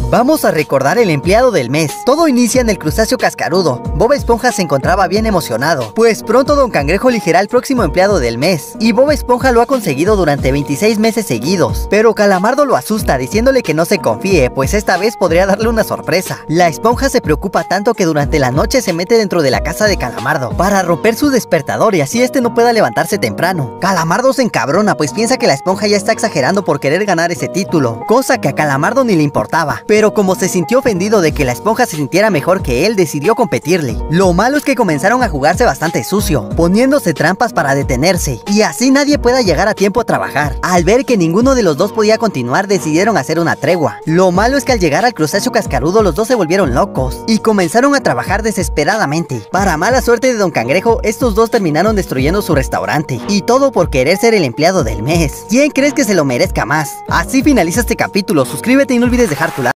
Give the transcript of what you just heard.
Vamos a recordar el empleado del mes. Todo inicia en el crustáceo cascarudo. Bob Esponja se encontraba bien emocionado, pues pronto Don Cangrejo elegirá el próximo empleado del mes, y Bob Esponja lo ha conseguido durante 26 meses seguidos. Pero Calamardo lo asusta diciéndole que no se confíe, pues esta vez podría darle una sorpresa. La esponja se preocupa tanto que durante la noche se mete dentro de la casa de Calamardo para romper su despertador y así este no pueda levantarse temprano. Calamardo se encabrona, pues piensa que la esponja ya está exagerando por querer ganar ese título, cosa que a Calamardo ni le importaba. Pero como se sintió ofendido de que la esponja se sintiera mejor que él, decidió competirle. Lo malo es que comenzaron a jugarse bastante sucio, poniéndose trampas para detenerse, y así nadie pueda llegar a tiempo a trabajar. Al ver que ninguno de los dos podía continuar, decidieron hacer una tregua. Lo malo es que al llegar al crustáceo cascarudo, los dos se volvieron locos, y comenzaron a trabajar desesperadamente. Para mala suerte de Don Cangrejo, estos dos terminaron destruyendo su restaurante, y todo por querer ser el empleado del mes. ¿Quién crees que se lo merezca más? Así finaliza este capítulo, suscríbete y no olvides dejar tu like.